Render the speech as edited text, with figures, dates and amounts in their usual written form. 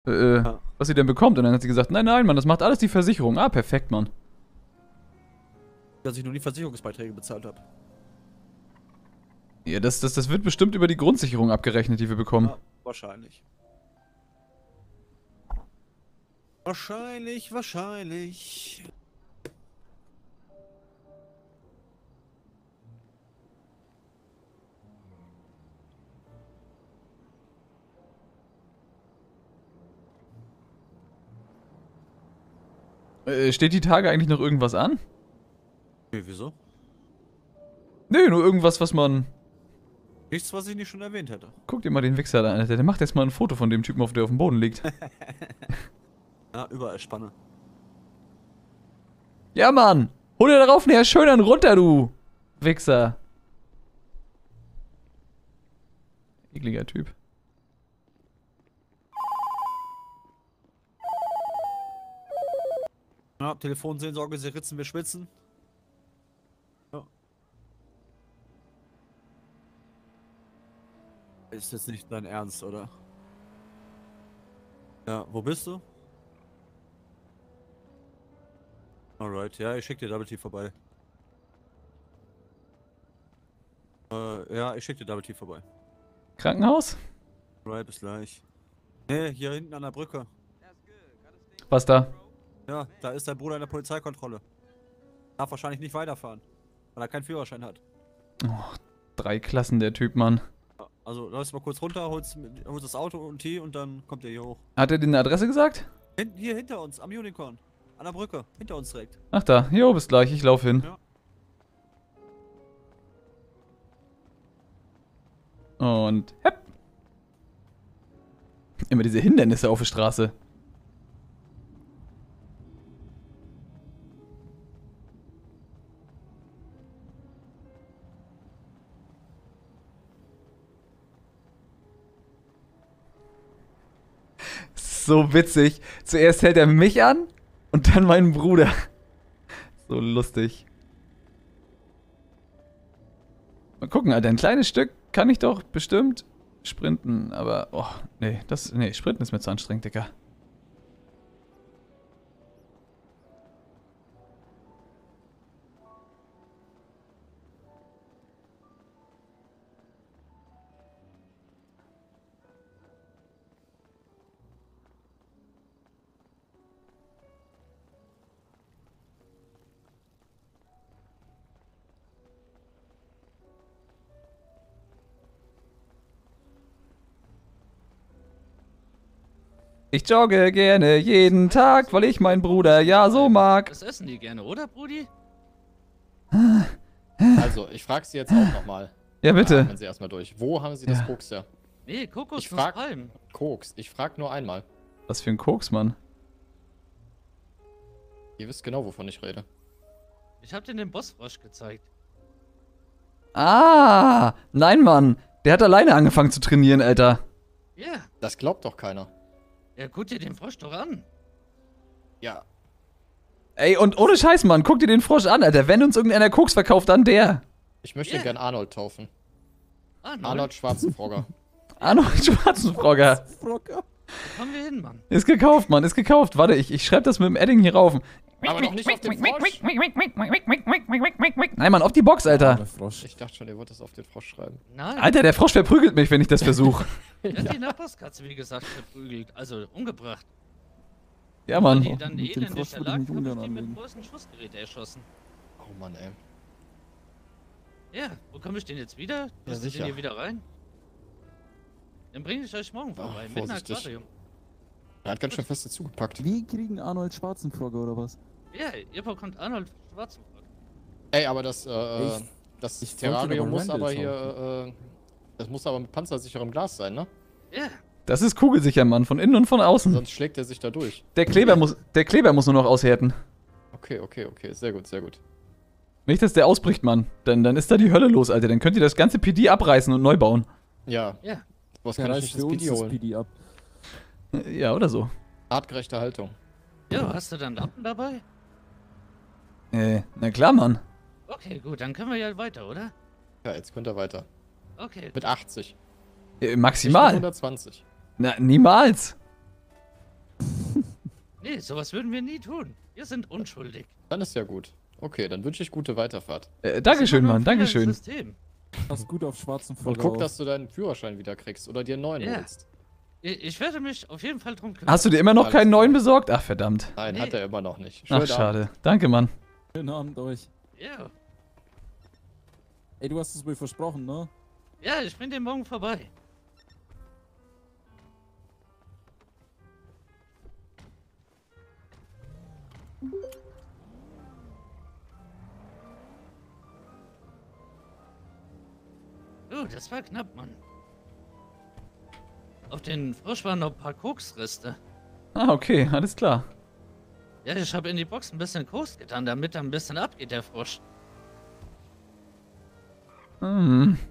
was sie denn bekommt. Und dann hat sie gesagt, nein, nein, Mann, das macht alles die Versicherung. Ah, perfekt, Mann. Dass ich nur die Versicherungsbeiträge bezahlt habe. Ja, das wird bestimmt über die Grundsicherung abgerechnet, die wir bekommen. Ja, wahrscheinlich. Wahrscheinlich. Steht die Tage eigentlich noch irgendwas an? Nee, wieso? Nee, nur irgendwas, was man... Nichts, was ich nicht schon erwähnt hätte. Guck dir mal den Wichser da an, Alter. Der macht jetzt mal ein Foto von dem Typen, der auf dem Boden liegt. Ja, überall Spanne. Ja, Mann! Hol dir darauf näher schön dann runter, du Wichser. Ekliger Typ. Ja, Telefonseelsorge, sie ritzen, wir schwitzen. Ja. Ist jetzt nicht dein Ernst, oder? Ja, wo bist du? Alright, ja, ich schick dir Double T vorbei. Ja, ich schick dir Double T vorbei. Krankenhaus? Alright, bis gleich. Nee, hier hinten an der Brücke. Was da? Ja, da ist dein Bruder in der Polizeikontrolle. Darf wahrscheinlich nicht weiterfahren, weil er keinen Führerschein hat. Oh, 3 Klassen, der Typ, Mann. Also, läufst mal kurz runter, holst das Auto und Tee und dann kommt er hier hoch. Hat er dir eine Adresse gesagt? Hier hinter uns, am Unicorn. An der Brücke, hinter uns direkt. Ach da, jo, bis gleich, ich lauf hin. Ja. Und hepp. Immer diese Hindernisse auf der Straße. So witzig. Zuerst hält er mich an und dann meinen Bruder. So lustig. Mal gucken, Alter, ein kleines Stück kann ich doch bestimmt sprinten, aber, oh, nee, sprinten ist mir zu anstrengend, Digga. Ich jogge gerne jeden Tag, weil ich meinen Bruder ja so mag. Das essen die gerne, oder, Brudi? Also, ich frage Sie jetzt auch nochmal. Ja, bitte. Atmen Sie erstmal durch. Wo haben Sie das Koks her? Nee, Kokos Ich frag- Palmen. Koks. Ich frage nur einmal. Was für ein Koks, Mann. Ihr wisst genau, wovon ich rede. Ich hab dir den Bossfrosch gezeigt. Ah, nein, Mann. Der hat alleine angefangen zu trainieren, Alter. Ja. Das glaubt doch keiner. Ja, guck dir den Frosch doch an. Ja. Ey, und ohne Scheiß, Mann, guck dir den Frosch an, Alter. Wenn uns irgendeiner Koks verkauft, dann der. Ich möchte Ja. gern Arnold taufen. Arnold. Arnold Schwarzenfrogger. Arnold Schwarzenfrogger. Wo kommen wir hin, Mann? Ist gekauft, Mann, ist gekauft. Warte, ich schreibe das mit dem Edding hier rauf. Aber doch nicht auf den Frosch. Nein, Mann, auf die Box, Alter. Ich dachte schon, ihr wollt das auf den Frosch schreiben. Nein. Alter, der Frosch verprügelt mich, wenn ich das versuche. Der hat die Nachbarskatze, wie gesagt, verprügelt. Also, umgebracht. Ja, Weil Mann. die dann Mit dem elendig Frosch würde ich lag, mich hab ich ungern die mit anlegen. dem großen Schussgerät erschossen. Oh Mann, ey. Ja, wo komme ich denn jetzt wieder? Ja, Passt ihr sicher. denn hier wieder rein? Dann bringe ich euch morgen vorbei, mit einem vorsichtig. Aquarium. Er hat ganz schön fest zugepackt. Wir kriegen Arnold Schwarzenegger oder was? Ja, ihr bekommt Arnold Schwarzenegger. Ey, aber das ich wollte Terrarium aber muss Randall aber hier, das muss aber mit panzersicherem Glas sein, ne? Ja, Das ist kugelsicher, Mann, von innen und von außen. Sonst schlägt er sich da durch. Der Kleber muss nur noch aushärten. Okay, sehr gut, sehr gut. Nicht, dass der ausbricht, Mann. Dann ist da die Hölle los, Alter. Dann könnt ihr das ganze PD abreißen und neu bauen. Ja, ja. was Der kann ich reißt nicht für das uns PD das holen? PD ab. Ja, oder so. Artgerechte Haltung. Ja, hast du dann Lappen dabei? Na klar, Mann. Okay, gut, dann können wir ja weiter, oder? Ja, jetzt könnt ihr weiter. Okay. Mit 80. Maximal. Nicht mit 120. Na, niemals. Nee, sowas würden wir nie tun. Wir sind unschuldig. Dann ist ja gut. Okay, dann wünsche ich gute Weiterfahrt. Dankeschön, Mann, Fehler im Dankeschön. System. Pass gut auf schwarzen Und Folger guck, auf. dass du deinen Führerschein wieder kriegst oder dir einen neuen Ja. holst. Ich werde mich auf jeden Fall drum kümmern. Hast du dir immer noch Alles keinen klar. neuen besorgt? Ach, verdammt. Nein, Nee. hat er immer noch nicht. Ach, Schönen Abend. schade. Danke, Mann. Schönen Abend euch. Ja. Ey, du hast es mir versprochen, ne? Ja, ich bin dir morgen vorbei. Das war knapp, Mann. Auf den Frosch waren noch ein paar Koksreste. Ah, okay, alles klar. Ja, ich habe in die Box ein bisschen Koks getan, damit er ein bisschen abgeht, der Frosch. Hm.